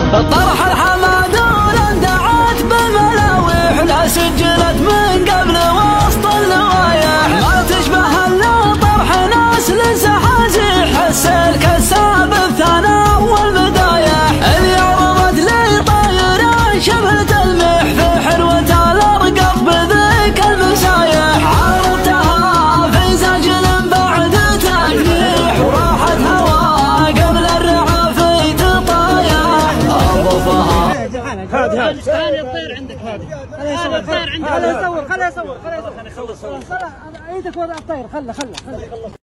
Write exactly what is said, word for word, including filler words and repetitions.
طرح الحمادون دعت بالملاويح لا سجلت من قبل وسط اللوايح ما تشبه الا طرح ناس لسحازيح السلك الساب الثنا والبدايح اللي عرضت لي طايره شبه تلميح في حلوه الارقف بذيك المسايح عرضتها في سجل بعد تجريح وراحت هوا قبل الرعافي تطايح اضفها هادي هادي ثاني الطير عندك هادي خليه الطير عندك خليه يصور خليه يصور خليه يصور خليه يخلص ايدك وضع الطير خله خله خله